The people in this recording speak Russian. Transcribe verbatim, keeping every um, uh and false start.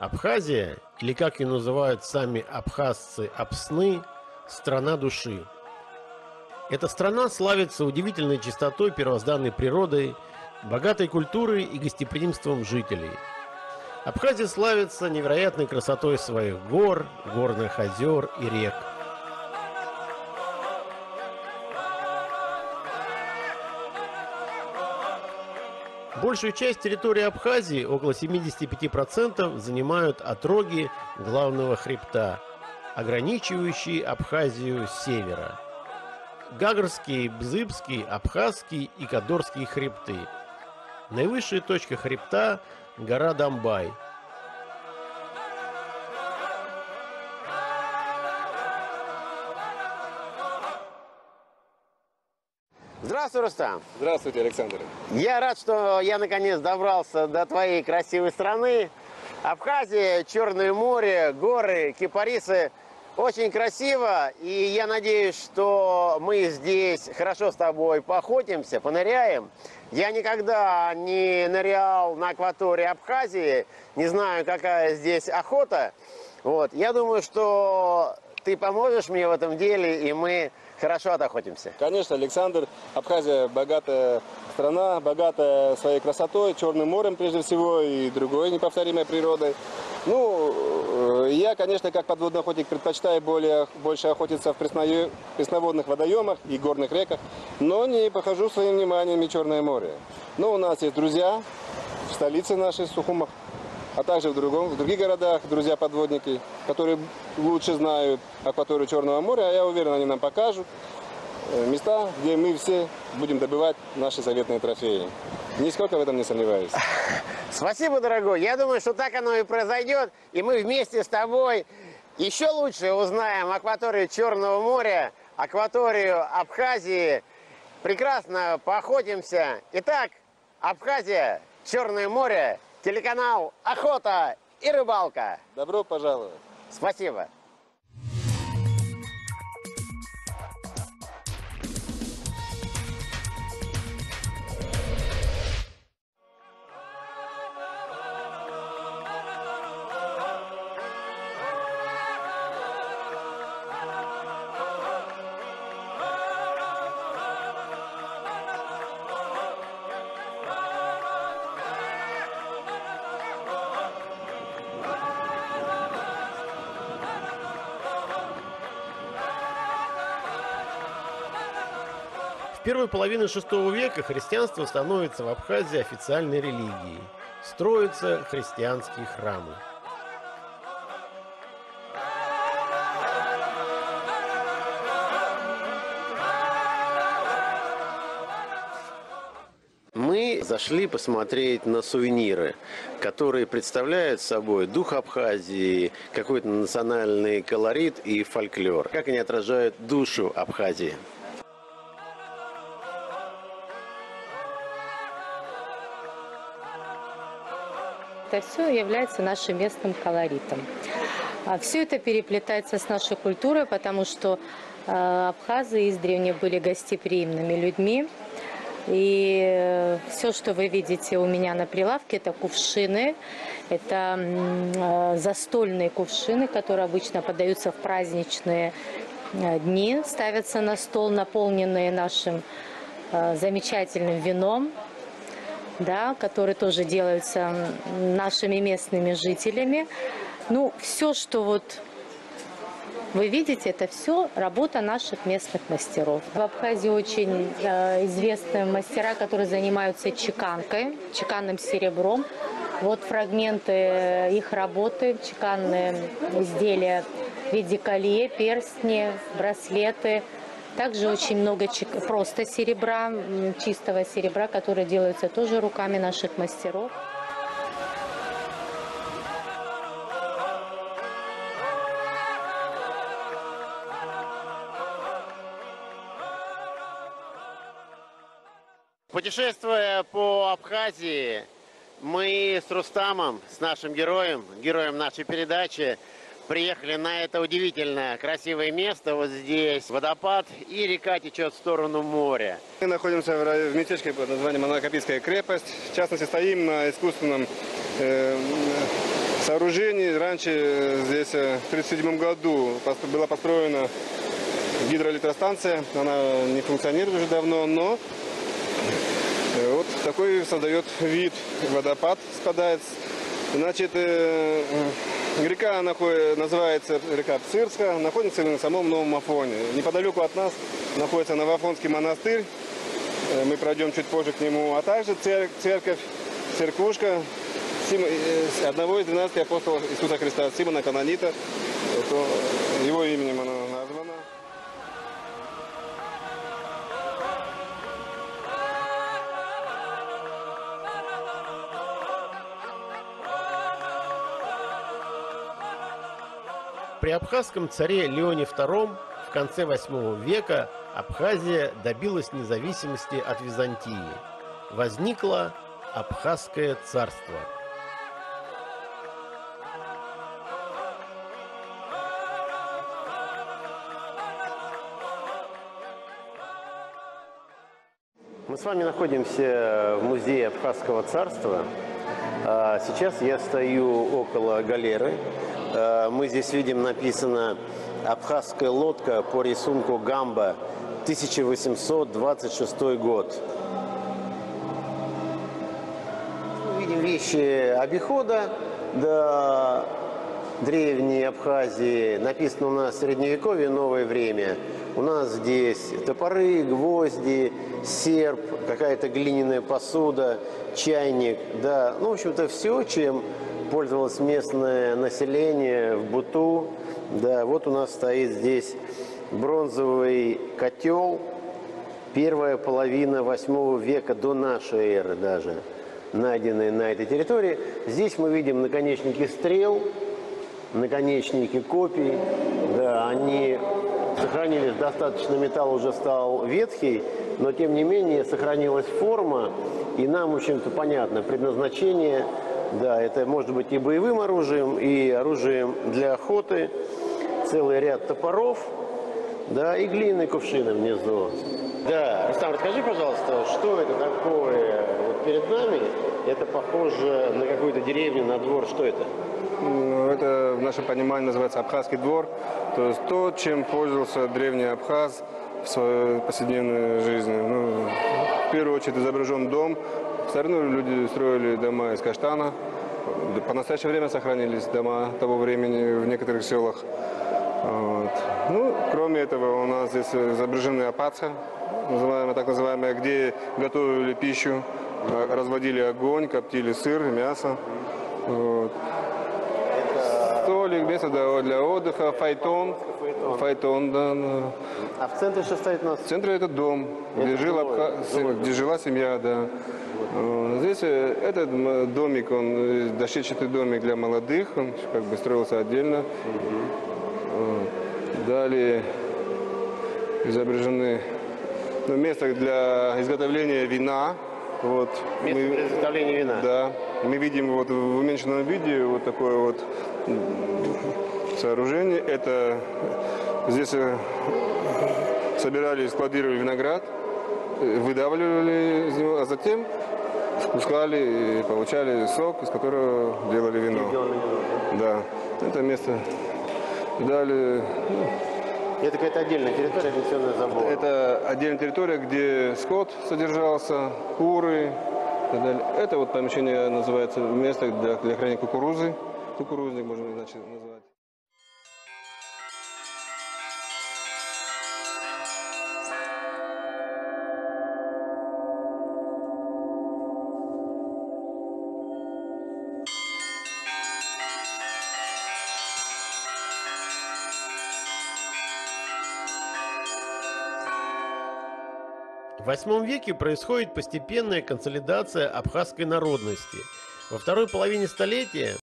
Абхазия, или как ее называют сами абхазцы, Апсны, страна души. Эта страна славится удивительной чистотой первозданной природой, богатой культурой и гостеприимством жителей. Абхазия славится невероятной красотой своих гор, горных озер и рек. Большую часть территории Абхазии, около семидесяти пяти процентов, занимают отроги главного хребта, ограничивающие Абхазию с севера. Гагарский, Бзыбский, Абхазский и Кадорский хребты. Наивысшая точка хребта – гора Дамбай. Здравствуй, Рустам. Здравствуйте, Александр. Я рад, что я наконец добрался до твоей красивой страны. Абхазия, Черное море, горы, кипарисы. Очень красиво, и я надеюсь, что мы здесь хорошо с тобой поохотимся, поныряем. Я никогда не нырял на акватории Абхазии, не знаю, какая здесь охота. Вот. Я думаю, что ты поможешь мне в этом деле, и мы хорошо отохотимся. Конечно, Александр. Абхазия богатая страна, богатая своей красотой, Черным морем прежде всего и другой неповторимой природой. Ну, я, конечно, как подводный охотник предпочитаю более, больше охотиться в пресное, пресноводных водоемах и горных реках, но не похожу своим вниманием и Черное море. Но у нас есть друзья в столице нашей, Сухумах, а также в, другом, в других городах друзья-подводники, которые лучше знают акваторию Черного моря, а я уверен, они нам покажут места, где мы все будем добывать наши заветные трофеи. Нисколько в этом не сомневаюсь. Спасибо, дорогой. Я думаю, что так оно и произойдет, и мы вместе с тобой еще лучше узнаем акваторию Черного моря, акваторию Абхазии. Прекрасно поохотимся. Итак, Абхазия, Черное море, телеканал «Охота и рыбалка». Добро пожаловать. Спасибо. В первой половине шестого века христианство становится в Абхазии официальной религией. Строятся христианские храмы. Мы зашли посмотреть на сувениры, которые представляют собой дух Абхазии, какой-то национальный колорит и фольклор. Как они отражают душу Абхазии. Это все является нашим местным колоритом. Все это переплетается с нашей культурой, потому что абхазы издревле были гостеприимными людьми. И все, что вы видите у меня на прилавке, это кувшины, это застольные кувшины, которые обычно подаются в праздничные дни, ставятся на стол, наполненные нашим замечательным вином. Да, которые тоже делаются нашими местными жителями. Ну, все, что вот вы видите, это все работа наших местных мастеров. В Абхазии очень э, известные мастера, которые занимаются чеканкой, чеканным серебром. Вот фрагменты их работы, чеканные изделия в виде колье, перстни, браслеты. Также очень много просто серебра, чистого серебра, которые делаются тоже руками наших мастеров. Путешествуя по Абхазии, мы с Рустамом, с нашим героем, героем нашей передачи, приехали на это удивительное красивое место. Вот здесь водопад, и река течет в сторону моря. Мы находимся в местечке под названием Анакапийская крепость. В частности, стоим на искусственном э, сооружений. Раньше здесь в тысяча девятьсот тридцать седьмом году была построена гидроэлектростанция. Она не функционирует уже давно, но вот такой создает вид. Водопад спадает. Значит, река называется река Псырска, находится на самом Новом Афоне. Неподалеку от нас находится Новоафонский монастырь. Мы пройдем чуть позже к нему, а также церковь, церквушка одного из двенадцати апостолов Иисуса Христа, Симона Канонита. Его именем она названа. При абхазском царе Леоне втором в конце восьмого века Абхазия добилась независимости от Византии. Возникло Абхазское царство. Мы с вами находимся в музее Абхазского царства. Сейчас я стою около галеры. Мы здесь видим написано «Абхазская лодка по рисунку Гамба, тысяча восемьсот двадцать шестой год». Мы видим вещи обихода до древней Абхазии. Написано у нас «Средневековье, новое время». У нас здесь топоры, гвозди, серп, какая-то глиняная посуда, чайник. Да. Ну, в общем-то, все, чем пользовалось местное население в быту. Да, вот у нас стоит здесь бронзовый котел, первая половина восьмого века до нашей эры даже, найденный на этой территории. Здесь мы видим наконечники стрел, наконечники копий. Да, они сохранились достаточно, металл уже стал ветхий, но тем не менее сохранилась форма, и нам, в общем-то, понятно предназначение. Да, это может быть и боевым оружием, и оружием для охоты. Целый ряд топоров, да, и глиняные кувшины внизу. Да, Рустам, расскажи, пожалуйста, что это такое вот перед нами? Это похоже на какую-то деревню, на двор. Что это? Это в нашем понимании называется Абхазский двор. То есть то, чем пользовался древний Абхаз в своей повседневной жизни. Ну, в первую очередь изображен дом. В старину люди строили дома из каштана. По настоящее время сохранились дома того времени в некоторых селах. Вот. Ну, кроме этого, у нас здесь изображены апаца, называемые, так называемые, где готовили пищу, разводили огонь, коптили сыр, мясо. Вот. Столик, место для отдыха, файтон. Файтон, файтон да, да. А в центре что стоит у нас? В центре это дом, это где, жил Абха... где жила семья, да. Вот. Здесь этот домик, он дощечатый домик для молодых, он как бы строился отдельно. Вот. Далее изображены ну, место для изготовления вина. Вот. Место мы, для изготовления вина? Да. Мы видим вот в уменьшенном виде вот такое вот сооружение. Это здесь собирали и складировали виноград, выдавливали из него, а затем спускали и получали сок, из которого делали вино. Да, это место. Далее. Это какая-то отдельная территория, пенсионный забор. Это отдельная территория, где скот содержался, куры и так далее. Это вот помещение называется место для, для хранения кукурузы. Кукурузник можно значит, назвать. В восьмом веке происходит постепенная консолидация абхазской народности. Во второй половине столетия